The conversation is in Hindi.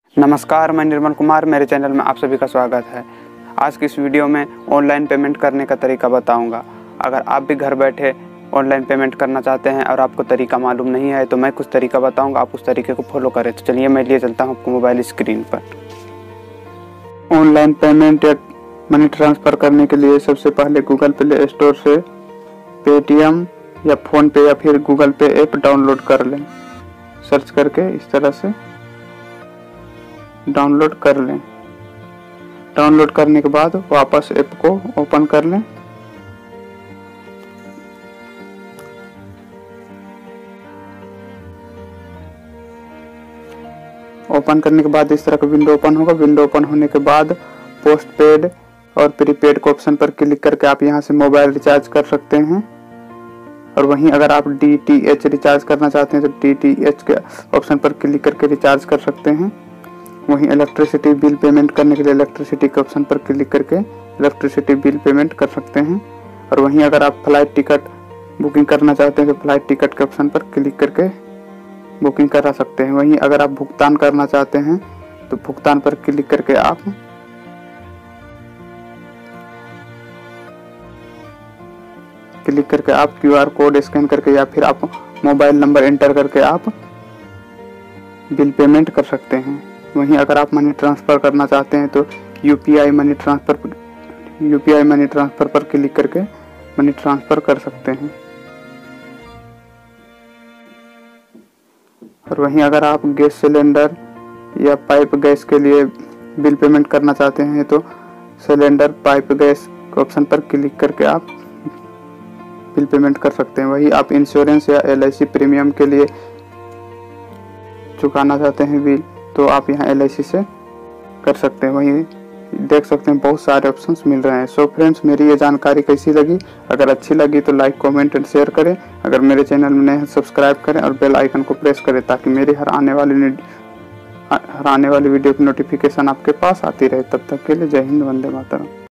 नमस्कार, मैं निर्मल कुमार। मेरे चैनल में आप सभी का स्वागत है। आज की इस वीडियो में ऑनलाइन पेमेंट करने का तरीका बताऊंगा। अगर आप भी घर बैठे ऑनलाइन पेमेंट करना चाहते हैं और आपको तरीका मालूम नहीं है तो मैं कुछ तरीका बताऊंगा, आप उस तरीके को फॉलो करें। तो चलिए मैं लिए चलता हूं आपको मोबाइल स्क्रीन पर। ऑनलाइन पेमेंट या मनी ट्रांसफ़र करने के लिए सबसे पहले गूगल प्ले स्टोर से पेटीएम या फ़ोनपे या फिर गूगल पे ऐप डाउनलोड कर लें। सर्च करके इस तरह से डाउनलोड कर लें। डाउनलोड करने के बाद वापस ऐप को ओपन कर लें। ओपन करने के बाद इस तरह का विंडो ओपन होगा। विंडो ओपन होने के बाद पोस्ट पेड और प्रीपेड के ऑप्शन पर क्लिक करके आप यहां से मोबाइल रिचार्ज कर सकते हैं। और वहीं अगर आप DTH रिचार्ज करना चाहते हैं तो DTH के ऑप्शन पर क्लिक करके रिचार्ज कर सकते हैं। वहीं इलेक्ट्रिसिटी बिल पेमेंट करने के लिए इलेक्ट्रिसिटी के ऑप्शन पर क्लिक करके इलेक्ट्रिसिटी बिल पेमेंट कर सकते हैं। और वहीं अगर आप फ्लाइट टिकट बुकिंग करना चाहते हैं तो फ्लाइट टिकट के ऑप्शन पर क्लिक करके बुकिंग करा सकते हैं। वहीं अगर आप भुगतान करना चाहते हैं तो भुगतान पर क्लिक करके आप QR कोड स्कैन करके या फिर आप मोबाइल नंबर एंटर करके आप बिल पेमेंट कर सकते हैं। वहीं अगर आप मनी ट्रांसफ़र करना चाहते हैं तो UPI मनी ट्रांसफ़र पर क्लिक करके मनी ट्रांसफ़र कर सकते हैं। और वहीं अगर आप गैस सिलेंडर या पाइप गैस के लिए बिल पेमेंट करना चाहते हैं तो सिलेंडर पाइप गैस के ऑप्शन पर क्लिक करके आप बिल पेमेंट कर सकते हैं। वहीं आप इंश्योरेंस या LIC प्रीमियम के लिए चुकाना चाहते हैं बिल तो आप यहाँ LIC से कर सकते हैं। वहीं देख सकते हैं बहुत सारे ऑप्शंस मिल रहे हैं। सो फ्रेंड्स, मेरी ये जानकारी कैसी लगी? अगर अच्छी लगी तो लाइक, कमेंट एंड शेयर करें। अगर मेरे चैनल में नए हैं सब्सक्राइब करें और बेल आइकन को प्रेस करें ताकि मेरी हर आने वाली वीडियो की नोटिफिकेशन आपके पास आती रहे। तब तक के लिए जय हिंद, वंदे मातरम।